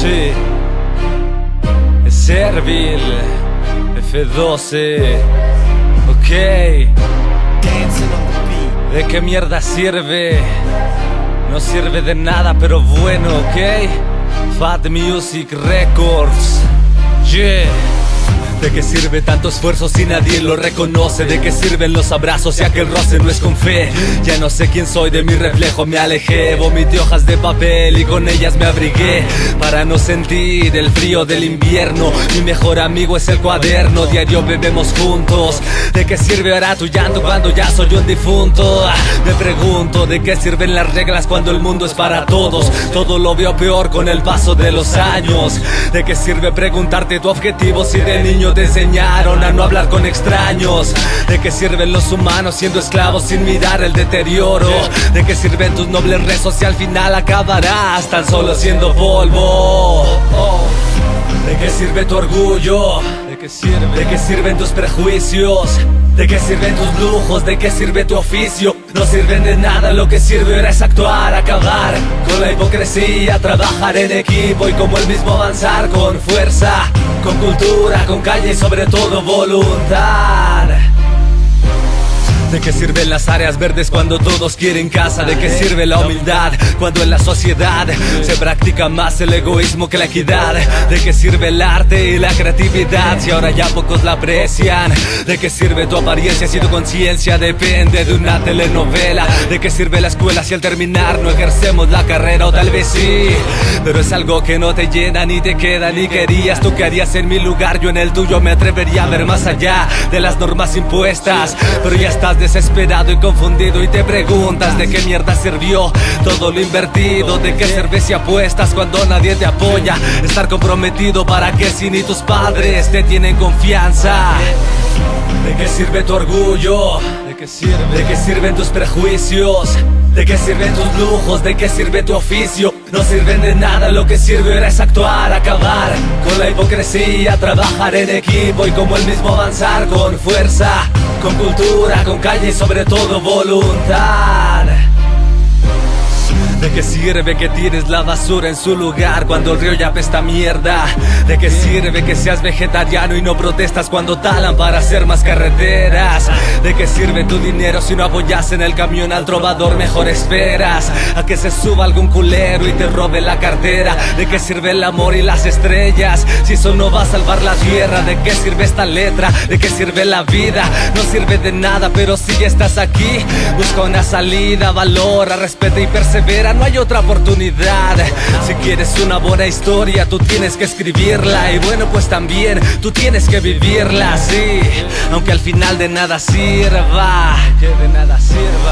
Sí, es Servil F12. Ok, ¿de qué mierda sirve? No sirve de nada, pero bueno, ok. Fat Music Records. Yeah. ¿De qué sirve tanto esfuerzo si nadie lo reconoce? ¿De qué sirven los abrazos si aquel roce no es con fe? Ya no sé quién soy, de mi reflejo me alejé. Vomité hojas de papel y con ellas me abrigué para no sentir el frío del invierno. Mi mejor amigo es el cuaderno, diario bebemos juntos. ¿De qué sirve ahora tu llanto cuando ya soy un difunto? Me pregunto, ¿de qué sirven las reglas cuando el mundo es para todos? Todo lo veo peor con el paso de los años. ¿De qué sirve preguntarte tu objetivo si de niño te enseñaron a no hablar con extraños? ¿De qué sirven los humanos siendo esclavos sin mirar el deterioro? ¿De qué sirven tus nobles rezos si al final acabarás tan solo siendo polvo? ¿De qué sirve tu orgullo? ¿De qué sirve? ¿De qué sirven tus prejuicios? ¿De qué sirven tus lujos? ¿De qué sirve tu oficio? No sirven de nada, lo que sirve ahora es actuar, acabar con la hipocresía, trabajar en equipo y como el mismo avanzar con fuerza, con cultura, con calle y sobre todo voluntad. ¿De qué sirven las áreas verdes cuando todos quieren casa? ¿De qué sirve la humildad cuando en la sociedad se practica más el egoísmo que la equidad? ¿De qué sirve el arte y la creatividad si ahora ya pocos la aprecian? ¿De qué sirve tu apariencia si tu conciencia depende de una telenovela? ¿De qué sirve la escuela si al terminar no ejercemos la carrera? O tal vez sí, pero es algo que no te llena ni te queda ni querías. ¿Tú qué harías en mi lugar? Yo en el tuyo me atrevería a ver más allá de las normas impuestas. Pero ya estás desesperado y confundido y te preguntas ¿de qué mierda sirvió todo lo invertido? ¿De qué sirve si apuestas cuando nadie te apoya? Estar comprometido para que si ni tus padres te tienen confianza. ¿De qué sirve tu orgullo? ¿De qué sirve? ¿De qué sirven tus prejuicios? ¿De qué sirven tus lujos? ¿De qué sirve tu oficio? No sirven de nada, lo que sirve ahora es actuar, acabar con la hipocresía, trabajar en equipo y como el mismo avanzar con fuerza, con cultura, con calle y sobre todo voluntad. ¿De qué sirve que tires la basura en su lugar cuando el río ya apesta mierda? ¿De qué sirve que seas vegetariano y no protestas cuando talan para hacer más carreteras? ¿De qué sirve tu dinero si no apoyas en el camión al trovador? Mejor esperas a que se suba algún culero y te robe la cartera. ¿De qué sirve el amor y las estrellas si eso no va a salvar la tierra? ¿De qué sirve esta letra? ¿De qué sirve la vida? No sirve de nada, pero si ya estás aquí, busca una salida, valora, respeta y persevera. No hay otra oportunidad. Si quieres una buena historia, tú tienes que escribirla. Y bueno, pues también tú tienes que vivirla, sí. Aunque al final de nada sirva, que de nada sirva.